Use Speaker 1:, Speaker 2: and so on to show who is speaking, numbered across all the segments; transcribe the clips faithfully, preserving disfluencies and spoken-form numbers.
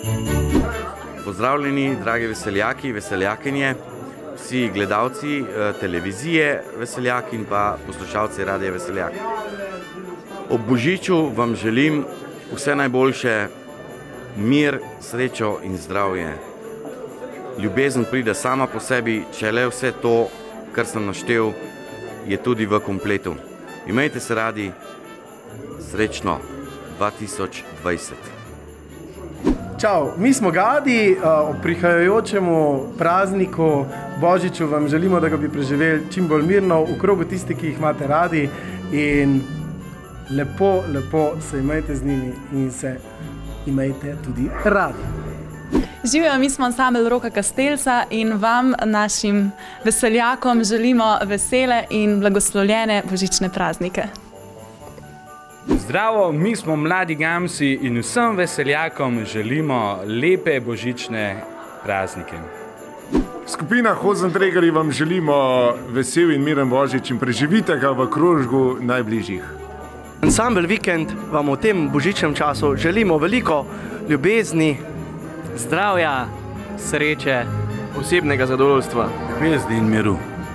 Speaker 1: Pozdravljeni, dragi veseljaki, veseljakinje, vsi gledalci televizije Veseljak in pa poslušalci Radia Veseljak. Ob Božiču vam želim vse najboljše, mir, srečo in zdravje. Ljubezen pride sama po sebi, če le vse to, kar sem naštel, je tudi v kompletu. Imejte se radi, srečno dva tisoč dvajset.
Speaker 2: Čau, mi smo Gadi, ob prihajajočemu prazniku Božiču vam želimo, da ga bi preživeli čim bolj mirno v krogu tisti, ki jih imate radi, in lepo, lepo se imejte z njimi in se imejte tudi radi.
Speaker 3: Živijo, mi smo ansambel Roka Kastelca in vam, našim veseljakom, želimo vesele in blagoslovljene božične praznike.
Speaker 4: Zdravo, mi smo Mladi Gamsi in vsem veseljakom želimo lepe božične praznike.
Speaker 5: Skupina Hozentregarji vam želimo vesel in miren Božič in preživite ga v krožku najbližjih.
Speaker 6: Ansambel Vikend vam v tem božičnem času želimo veliko ljubezni,
Speaker 7: zdravja, sreče, osebnega zadovoljstva,
Speaker 1: ljubezni in miru.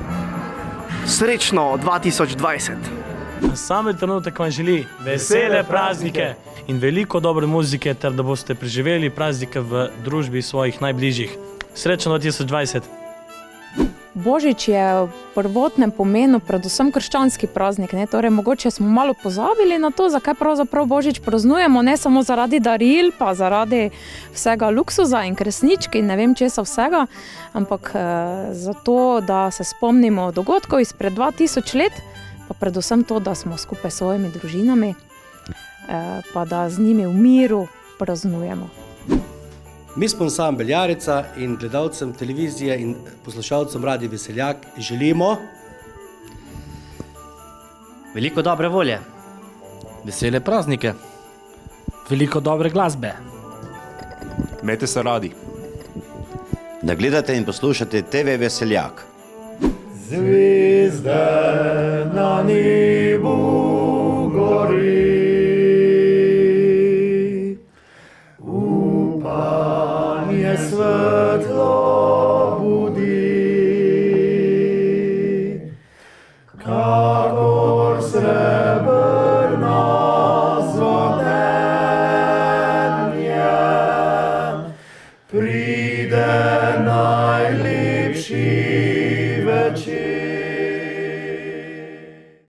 Speaker 6: Srečno dva tisoč dvajset.
Speaker 8: Ansambel Trenutek vam želi vesele praznike in veliko dobre muzike, ter da boste preživeli praznike v družbi svojih najbližjih. Srečno dva tisoč dvajset.
Speaker 9: Božič je v prvotnem pomenu predvsem krščanski praznik, ne? Torej, mogoče smo malo pozabili na to, zakaj pravzaprav Božič praznujemo, ne samo zaradi daril, pa zaradi vsega luksuza in kresnički in ne vem česa vsega, ampak eh, zato, da se spomnimo dogodkov izpred dva tisoč let, pa predvsem to, da smo skupaj s svojimi družinami, eh, pa da z njimi v miru praznujemo.
Speaker 10: Mi smo ansambel Jarica in gledalcem televizije in poslušalcem Radia Veseljak želimo
Speaker 7: veliko dobre volje,
Speaker 11: vesele praznike, veliko dobre glasbe.
Speaker 12: Imejte se radi.
Speaker 13: Da gledate in poslušate T V Veseljak.
Speaker 14: Zvezde na nebu gori, svetlo budi, kakor sredi.